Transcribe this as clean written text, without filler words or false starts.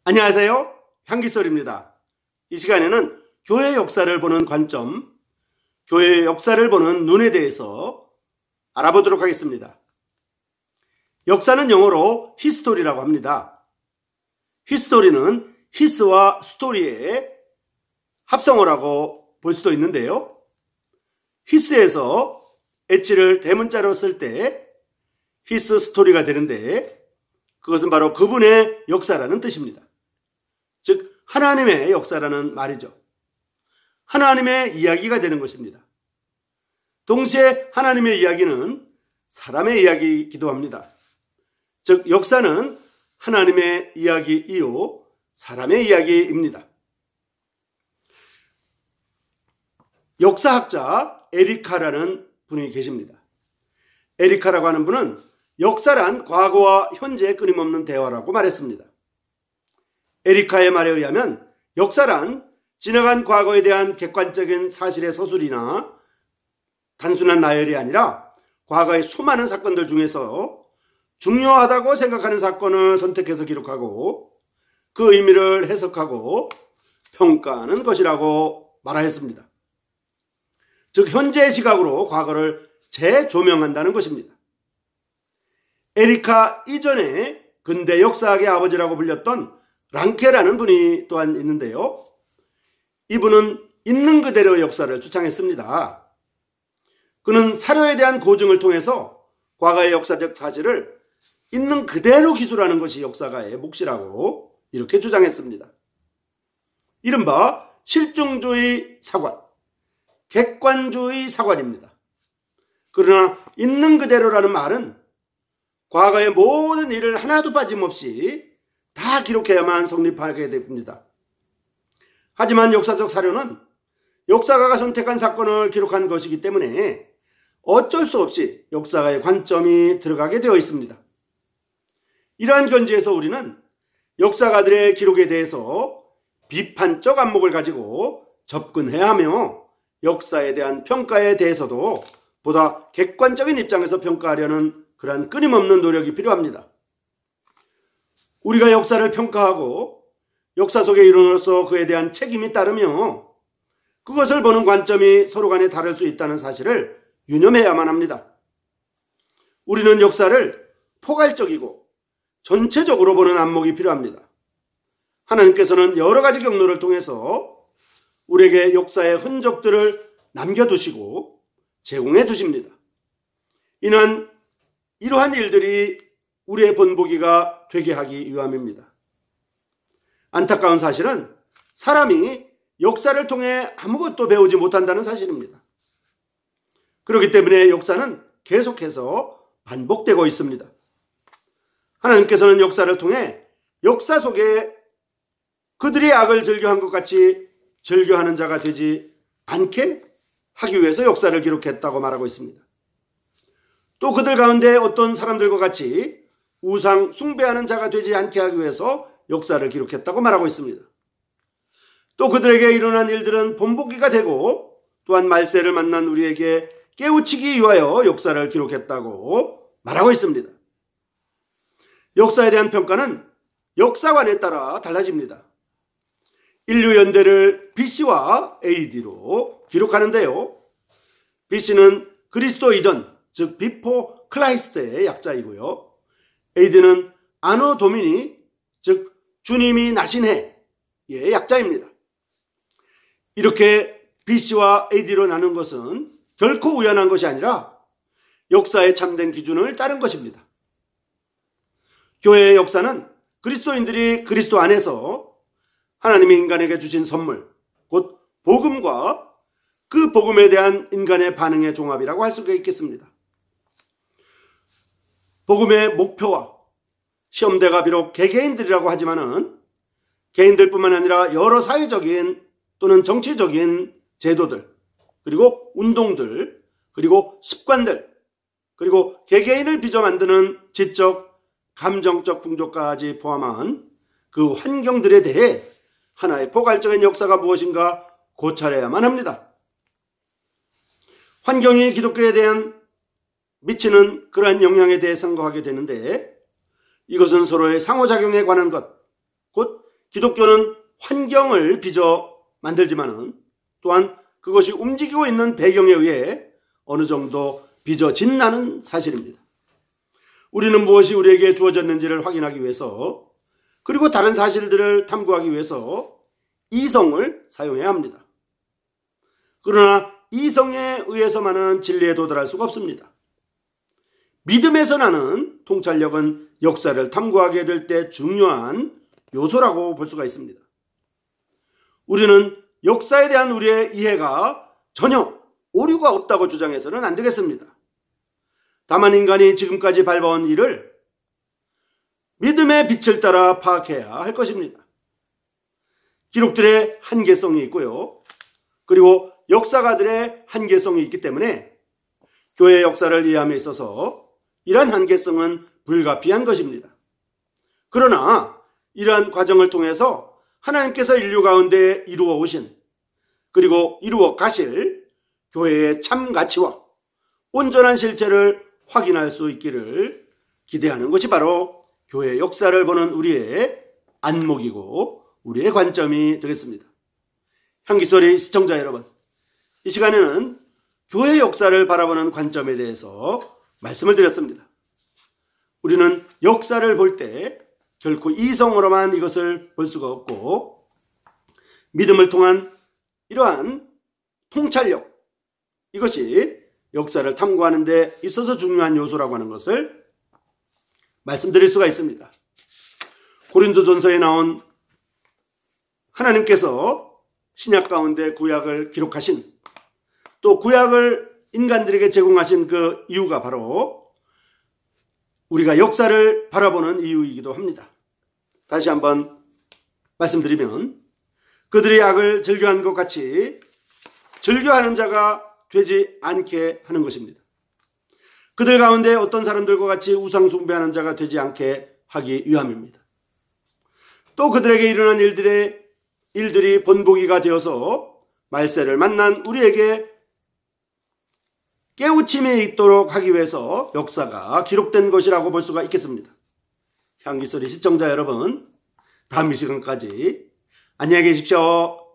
안녕하세요. 향기솔입니다. 이 시간에는 교회 역사를 보는 관점, 교회의 역사를 보는 눈에 대해서 알아보도록 하겠습니다. 역사는 영어로 히스토리라고 합니다. 히스토리는 히스와 스토리의 합성어라고 볼 수도 있는데요. 히스에서 H를 대문자로 쓸 때 히스 스토리가 되는데 그것은 바로 그분의 역사라는 뜻입니다. 즉 하나님의 역사라는 말이죠. 하나님의 이야기가 되는 것입니다. 동시에 하나님의 이야기는 사람의 이야기이기도 합니다. 즉 역사는 하나님의 이야기이요 사람의 이야기입니다. 역사학자 에리카라는 분이 계십니다. 에리카라고 하는 분은 역사란 과거와 현재의 끊임없는 대화라고 말했습니다. 에리카의 말에 의하면 역사란 지나간 과거에 대한 객관적인 사실의 서술이나 단순한 나열이 아니라 과거의 수많은 사건들 중에서 중요하다고 생각하는 사건을 선택해서 기록하고 그 의미를 해석하고 평가하는 것이라고 말하였습니다. 즉 현재의 시각으로 과거를 재조명한다는 것입니다. 에리카 이전에 근대 역사학의 아버지라고 불렸던 랑케라는 분이 또한 있는데요. 이분은 있는 그대로의 역사를 주창했습니다. 그는 사료에 대한 고증을 통해서 과거의 역사적 사실을 있는 그대로 기술하는 것이 역사가의 몫이라고 이렇게 주장했습니다. 이른바 실증주의 사관, 객관주의 사관입니다. 그러나 있는 그대로라는 말은 과거의 모든 일을 하나도 빠짐없이 다 기록해야만 성립하게 됩니다. 하지만 역사적 사료는 역사가가 선택한 사건을 기록한 것이기 때문에 어쩔 수 없이 역사가의 관점이 들어가게 되어 있습니다. 이러한 견지에서 우리는 역사가들의 기록에 대해서 비판적 안목을 가지고 접근해야 하며 역사에 대한 평가에 대해서도 보다 객관적인 입장에서 평가하려는 그러한 끊임없는 노력이 필요합니다. 우리가 역사를 평가하고 역사 속의 일원으로서 그에 대한 책임이 따르며 그것을 보는 관점이 서로 간에 다를 수 있다는 사실을 유념해야만 합니다. 우리는 역사를 포괄적이고 전체적으로 보는 안목이 필요합니다. 하나님께서는 여러 가지 경로를 통해서 우리에게 역사의 흔적들을 남겨두시고 제공해 주십니다. 이러한 일들이 우리의 본보기가 되게 하기 위함입니다. 안타까운 사실은 사람이 역사를 통해 아무것도 배우지 못한다는 사실입니다. 그렇기 때문에 역사는 계속해서 반복되고 있습니다. 하나님께서는 역사를 통해 역사 속에 그들이 악을 즐겨한 것 같이 즐겨하는 자가 되지 않게 하기 위해서 역사를 기록했다고 말하고 있습니다. 또 그들 가운데 어떤 사람들과 같이 우상 숭배하는 자가 되지 않게 하기 위해서 역사를 기록했다고 말하고 있습니다. 또 그들에게 일어난 일들은 본보기가 되고 또한 말세를 만난 우리에게 깨우치기 위하여 역사를 기록했다고 말하고 있습니다. 역사에 대한 평가는 역사관에 따라 달라집니다. 인류 연대를 BC와 AD로 기록하는데요. BC는 그리스도 이전, 즉 비포 클라이스트의 약자이고요. AD는 아노 도미니, 즉 주님이 나신 해의 약자입니다. 이렇게 BC와 AD로 나눈 것은 결코 우연한 것이 아니라 역사의 참된 기준을 따른 것입니다. 교회의 역사는 그리스도인들이 그리스도 안에서 하나님이 인간에게 주신 선물, 곧 복음과 그 복음에 대한 인간의 반응의 종합이라고 할 수가 있겠습니다. 복음의 목표와 시험대가 비록 개개인들이라고 하지만은 개인들뿐만 아니라 여러 사회적인 또는 정치적인 제도들, 그리고 운동들, 그리고 습관들, 그리고 개개인을 빚어 만드는 지적, 감정적 풍조까지 포함한 그 환경들에 대해 하나의 포괄적인 역사가 무엇인가 고찰해야만 합니다. 환경이 기독교에 대한 미치는 그러한 영향에 대해 생각하게 되는데 이것은 서로의 상호작용에 관한 것, 곧 기독교는 환경을 빚어 만들지만은 또한 그것이 움직이고 있는 배경에 의해 어느 정도 빚어진다는 사실입니다. 우리는 무엇이 우리에게 주어졌는지를 확인하기 위해서 그리고 다른 사실들을 탐구하기 위해서 이성을 사용해야 합니다. 그러나 이성에 의해서만은 진리에 도달할 수가 없습니다. 믿음에서 나는 통찰력은 역사를 탐구하게 될 때 중요한 요소라고 볼 수가 있습니다. 우리는 역사에 대한 우리의 이해가 전혀 오류가 없다고 주장해서는 안 되겠습니다. 다만 인간이 지금까지 밟아온 일을 믿음의 빛을 따라 파악해야 할 것입니다. 기록들의 한계성이 있고요. 그리고 역사가들의 한계성이 있기 때문에 교회 역사를 이해함에 있어서 이러한 한계성은 불가피한 것입니다. 그러나 이러한 과정을 통해서 하나님께서 인류 가운데 이루어 오신 그리고 이루어 가실 교회의 참 가치와 온전한 실체를 확인할 수 있기를 기대하는 것이 바로 교회 역사를 보는 우리의 안목이고 우리의 관점이 되겠습니다. 향기소리 시청자 여러분, 이 시간에는 교회 역사를 바라보는 관점에 대해서 말씀을 드렸습니다. 우리는 역사를 볼 때 결코 이성으로만 이것을 볼 수가 없고 믿음을 통한 이러한 통찰력, 이것이 역사를 탐구하는 데 있어서 중요한 요소라고 하는 것을 말씀드릴 수가 있습니다. 고린도전서에 나온 하나님께서 신약 가운데 구약을 기록하신 또 구약을 인간들에게 제공하신 그 이유가 바로 우리가 역사를 바라보는 이유이기도 합니다. 다시 한번 말씀드리면 그들이 악을 즐겨한 것 같이 즐겨하는 자가 되지 않게 하는 것입니다. 그들 가운데 어떤 사람들과 같이 우상 숭배하는 자가 되지 않게 하기 위함입니다. 또 그들에게 일어난 일들이 본보기가 되어서 말세를 만난 우리에게 깨우침이 있도록 하기 위해서 역사가 기록된 것이라고 볼 수가 있겠습니다. 향기소리 시청자 여러분, 다음 이 시간까지 안녕히 계십시오.